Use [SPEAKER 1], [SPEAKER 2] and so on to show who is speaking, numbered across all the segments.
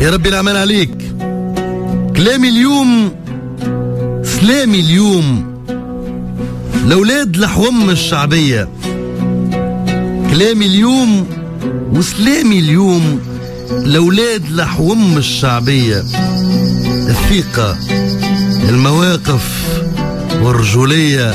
[SPEAKER 1] يا ربي الأمان عليك. كلامي اليوم سلامي اليوم لأولاد الحوم الشعبية. كلامي اليوم وسلامي اليوم لأولاد الحوم الشعبية. الثقة، المواقف والرجولية،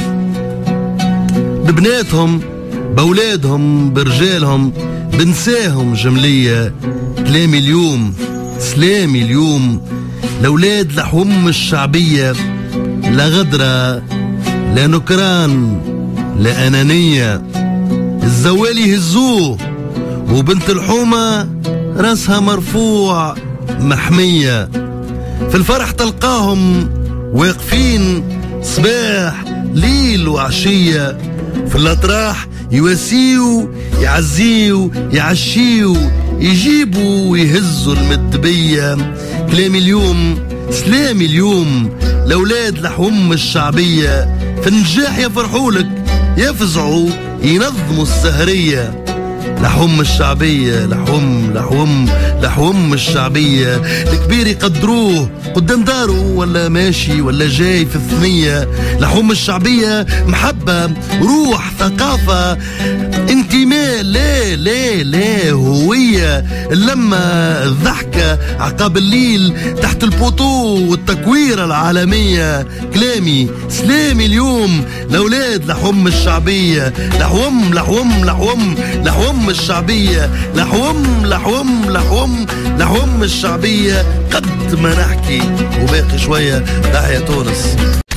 [SPEAKER 1] ببناتهم بأولادهم برجالهم بنساهم جملية. كلامي اليوم سلامي اليوم لأولاد الحوم الشعبية. لا غدرة لا نكران لا أنانية. الزوال يهزوه وبنت الحومة راسها مرفوع محمية. في الفرح تلقاهم واقفين صباح ليل وعشية. في الأطراح يواسيو يعزيو يعشيو يجيبوا ويهزوا المدبية. كلامي اليوم سلامي اليوم لأولاد الحوم الشعبية. في النجاح يفرحولك يفزعوا ينظموا السهرية. لحوم الشعبية لحوم الشعبية. الكبير يقدروه قدام داره ولا ماشي ولا جاي في الثنية. لحوم الشعبية محبة روح ثقافة انتماء لا لا لا هوية. اللمة الضحكة عقاب الليل تحت البوطو والتكويرة العالمية. كلامي سلامي اليوم لأولاد لحوم الشعبية. لحوم الشعبية. لحوم الشعبية. قد ما نحكي وباقي شوية. تحيا تونس.